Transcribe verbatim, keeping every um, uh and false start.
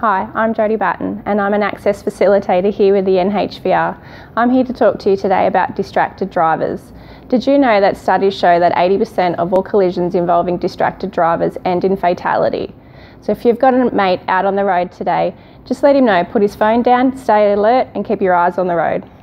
Hi, I'm Jodie Batten and I'm an Access Facilitator here with the N H V R. I'm here to talk to you today about distracted drivers. Did you know that studies show that eighty percent of all collisions involving distracted drivers end in fatality? So if you've got a mate out on the road today, just let him know, put his phone down, stay alert and keep your eyes on the road.